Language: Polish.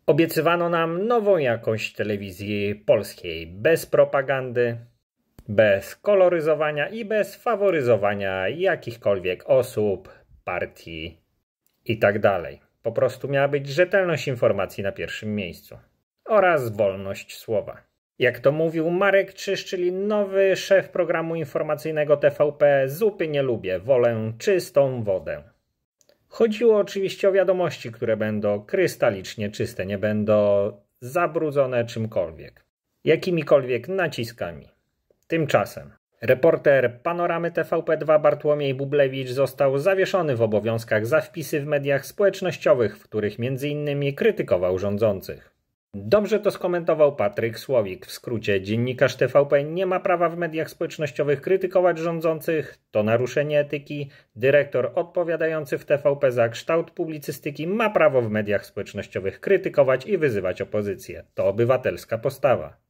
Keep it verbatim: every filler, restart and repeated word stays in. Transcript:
Obiecywano nam nową jakość telewizji polskiej, bez propagandy, bez koloryzowania i bez faworyzowania jakichkolwiek osób, partii itd. Po prostu miała być rzetelność informacji na pierwszym miejscu oraz wolność słowa. Jak to mówił Marek Czyż, czyli nowy szef programu informacyjnego T V P, zupy nie lubię, wolę czystą wodę. Chodziło oczywiście o wiadomości, które będą krystalicznie czyste, nie będą zabrudzone czymkolwiek, jakimikolwiek naciskami. Tymczasem reporter Panoramy T V P dwa Bartłomiej Bublewicz został zawieszony w obowiązkach za wpisy w mediach społecznościowych, w których między innymi krytykował rządzących. Dobrze to skomentował Patryk Słowik. W skrócie, dziennikarz T V P nie ma prawa w mediach społecznościowych krytykować rządzących, to naruszenie etyki. Dyrektor odpowiadający w T V P za kształt publicystyki ma prawo w mediach społecznościowych krytykować i wyzywać opozycję. To obywatelska postawa.